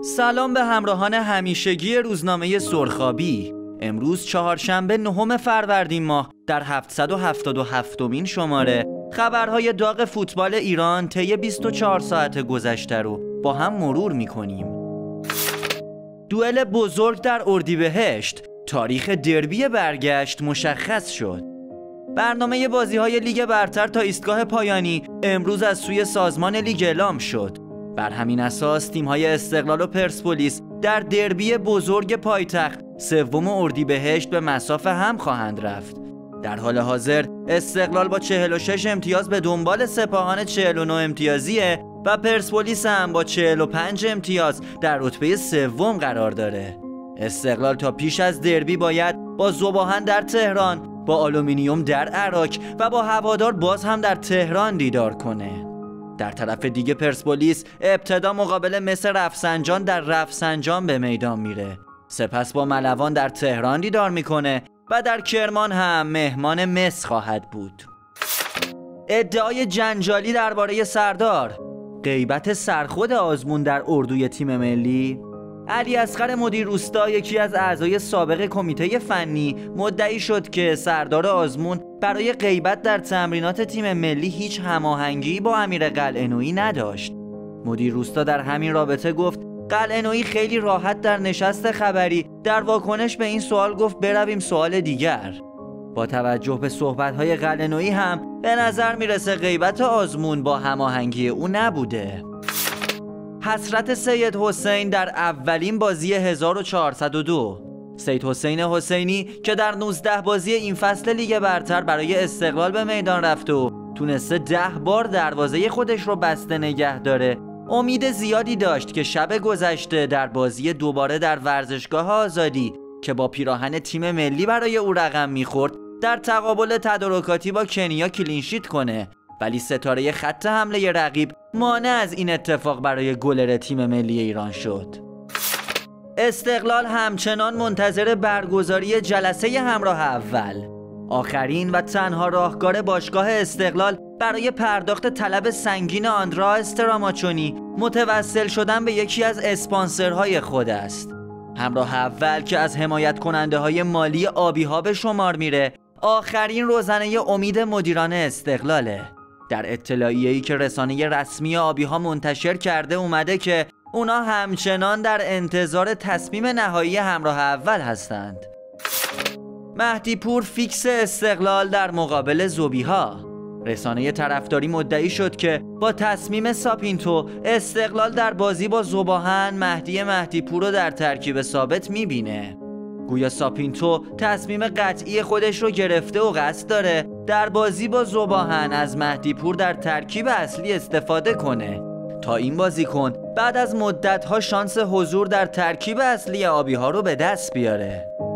سلام به همراهان همیشگی روزنامه سرخابی. امروز چهارشنبه 9 فروردین ماه در 777مین شماره خبرهای داغ فوتبال ایران طی 24 ساعت گذشته رو با هم مرور می‌کنیم. دوئل بزرگ در اردیبهشت، تاریخ دربی برگشت مشخص شد. برنامه بازی‌های لیگ برتر تا ایستگاه پایانی امروز از سوی سازمان لیگ اعلام شد. بر همین اساس تیم‌های استقلال و پرسپولیس در دربی بزرگ پایتخت سوم اردیبهشت به مصاف هم خواهند رفت. در حال حاضر استقلال با 46 امتیاز به دنبال سپاهان 49 امتیازیه و پرسپولیس هم با 45 امتیاز در رتبه سوم قرار داره. استقلال تا پیش از دربی باید با ذوباهن در تهران، با آلومینیوم در عراق و با هوادار باز هم در تهران دیدار کنه. در طرف دیگه پرسپولیس ابتدا مقابل مس رفسنجان در رفسنجان به میدان میره، سپس با ملوان در تهران دیدار میکنه و در کرمان هم مهمان مس خواهد بود. ادعای جنجالی درباره سردار، غیبت سرخود آزمون در اردوی تیم ملی. علی اصغر مدیر روستا، یکی از اعضای سابق کمیته فنی، مدعی شد که سردار آزمون برای غیبت در تمرینات تیم ملی هیچ هماهنگی با امیر قلعه‌نویی نداشت. مدیر روستا در همین رابطه گفت قلعه‌نویی خیلی راحت در نشست خبری در واکنش به این سوال گفت برویم سوال دیگر. با توجه به صحبت‌های قلعه‌نویی هم به نظر میرسه غیبت آزمون با هماهنگی او نبوده. حسرت سید حسین در اولین بازی 1402. سید حسین حسینی که در 19 بازی این فصل لیگ برتر برای استقلال به میدان رفته و تونسته 10 بار دروازه خودش رو بسته نگه داره، امید زیادی داشت که شب گذشته در بازی دوباره در ورزشگاه آزادی که با پیراهن تیم ملی برای او رقم میخورد در تقابل تدارکاتی با کنیا کلینشیت کنه، ولی ستاره خط حمله رقیب مانع از این اتفاق برای گلر تیم ملی ایران شد. استقلال همچنان منتظر برگزاری جلسه همراه اول. آخرین و تنها راهکار باشگاه استقلال برای پرداخت طلب سنگین آندرا استراماچونی متوسل شدن به یکی از اسپانسرهای خود است. همراه اول که از حمایت کننده های مالی آبی ها به شمار میره، آخرین روزنه امید مدیران استقلاله. در اطلاعیه‌ای که رسانه رسمی آبی ها منتشر کرده اومده که اونا همچنان در انتظار تصمیم نهایی همراه اول هستند. مهدی پور فیکس استقلال در مقابل زوبیها. رسانه طرفداری مدعی شد که با تصمیم ساپینتو استقلال در بازی با ذوباهن مهدی پور رو در ترکیب ثابت میبینه. گویا ساپینتو تصمیم قطعی خودش رو گرفته و قصد داره در بازی با ذوباهن از مهدی پور در ترکیب اصلی استفاده کنه تا این بازیکن بعد از مدت‌ها شانس حضور در ترکیب اصلی آبی ها رو به دست بیاره.